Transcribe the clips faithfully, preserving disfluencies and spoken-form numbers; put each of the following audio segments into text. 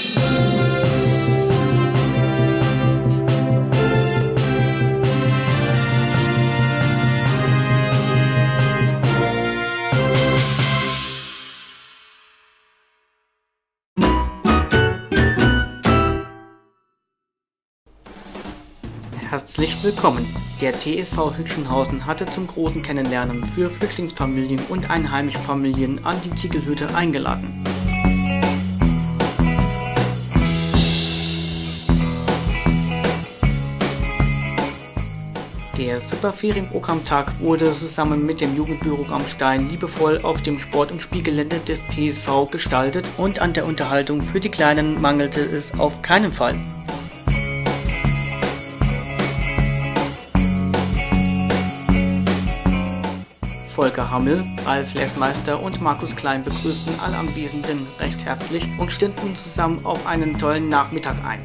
Herzlich willkommen! Der T S V Hütchenhausen hatte zum großen Kennenlernen für Flüchtlingsfamilien und einheimische Familien an die Ziegelhütte eingeladen. Der Superferienprogrammtag wurde zusammen mit dem Jugendbüro Rammstein liebevoll auf dem Sport- und Spielgelände des T S V gestaltet und an der Unterhaltung für die Kleinen mangelte es auf keinen Fall. Volker Hammel, Ralf Lesmeister und Markus Klein begrüßten alle Anwesenden recht herzlich und stimmten zusammen auf einen tollen Nachmittag ein.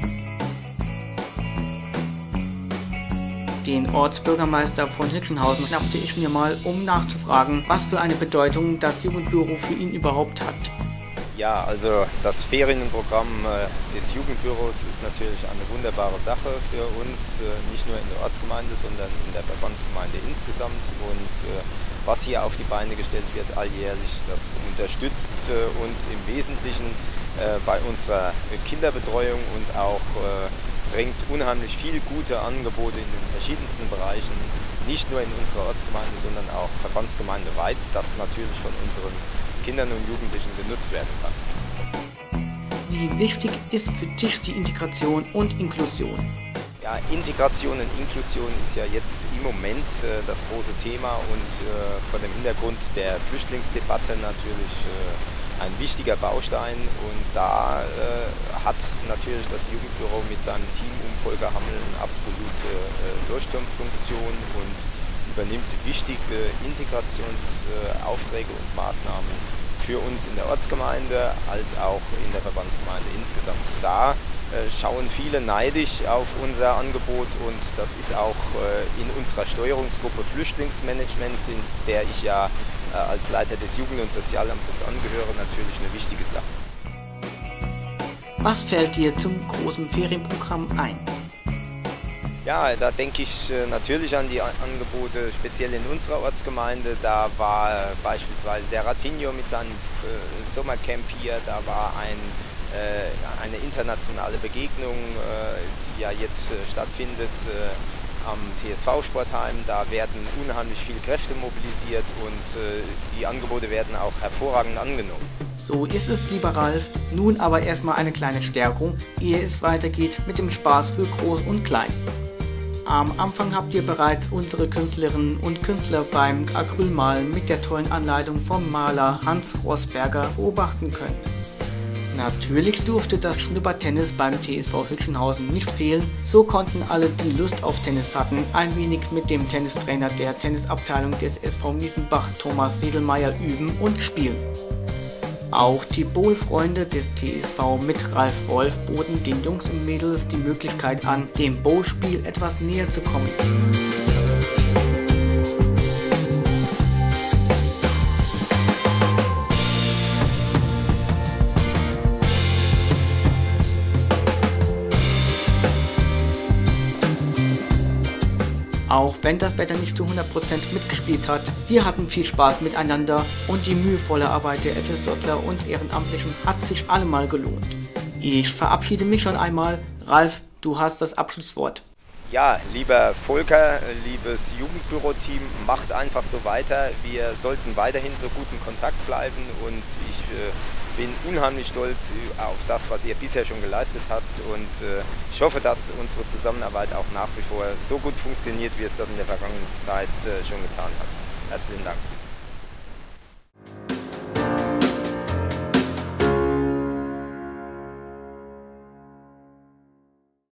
Den Ortsbürgermeister von Hütchenhausen schnappte ich mir mal, um nachzufragen, was für eine Bedeutung das Jugendbüro für ihn überhaupt hat. Ja, also das Ferienprogramm des Jugendbüros ist natürlich eine wunderbare Sache für uns, nicht nur in der Ortsgemeinde, sondern in der Verbandsgemeinde insgesamt. Und was hier auf die Beine gestellt wird alljährlich, das unterstützt uns im Wesentlichen bei unserer Kinderbetreuung und auch bringt unheimlich viele gute Angebote in den verschiedensten Bereichen, nicht nur in unserer Ortsgemeinde, sondern auch verbandsgemeindeweit, das natürlich von unseren Kindern und Jugendlichen genutzt werden kann. Wie wichtig ist für dich die Integration und Inklusion? Ja, Integration und Inklusion ist ja jetzt im Moment äh, das große Thema und äh, vor dem Hintergrund der Flüchtlingsdebatte natürlich äh, ein wichtiger Baustein. Und da äh, hat natürlich das Jugendbüro mit seinem Team um Volker Hammel eine absolute äh, Leuchtturmfunktion und übernimmt wichtige Integrationsaufträge und Maßnahmen für uns in der Ortsgemeinde als auch in der Verbandsgemeinde insgesamt. Da äh, schauen viele neidisch auf unser Angebot und das ist auch äh, in unserer Steuerungsgruppe Flüchtlingsmanagement, in der ich ja äh, als Leiter des Jugend- und Sozialamtes angehöre, natürlich eine wichtige Sache. Was fällt dir zum großen Ferienprogramm ein? Ja, da denke ich äh, natürlich an die Angebote, speziell in unserer Ortsgemeinde. Da war äh, beispielsweise der Ratinho mit seinem äh, Sommercamp hier, da war ein, äh, eine internationale Begegnung, äh, die ja jetzt äh, stattfindet äh, am T S V-Sportheim. Da werden unheimlich viele Kräfte mobilisiert und äh, die Angebote werden auch hervorragend angenommen. So ist es, lieber Ralf. Nun aber erstmal eine kleine Stärkung, ehe es weitergeht mit dem Spaß für Groß und Klein. Am Anfang habt ihr bereits unsere Künstlerinnen und Künstler beim Acrylmalen mit der tollen Anleitung vom Maler Hans Rosberger beobachten können. Natürlich durfte das Schnuppertennis beim T S V Hütchenhausen nicht fehlen, so konnten alle, die Lust auf Tennis hatten, ein wenig mit dem Tennistrainer der Tennisabteilung des S V Miesenbach Thomas Sedelmeier üben und spielen. Auch die Bowl-Freunde des T S V mit Ralf Wolf boten den Jungs und Mädels die Möglichkeit an, dem Bowl-Spiel etwas näher zu kommen. Auch wenn das Wetter nicht zu hundert Prozent mitgespielt hat, wir hatten viel Spaß miteinander und die mühevolle Arbeit der F S Jler und Ehrenamtlichen hat sich allemal gelohnt. Ich verabschiede mich schon einmal. Ralf, du hast das Abschlusswort. Ja, lieber Volker, liebes Jugendbüro-Team, macht einfach so weiter. Wir sollten weiterhin so gut in Kontakt bleiben und ich äh, bin unheimlich stolz auf das, was ihr bisher schon geleistet habt und äh, ich hoffe, dass unsere Zusammenarbeit auch nach wie vor so gut funktioniert, wie es das in der Vergangenheit äh, schon getan hat. Herzlichen Dank.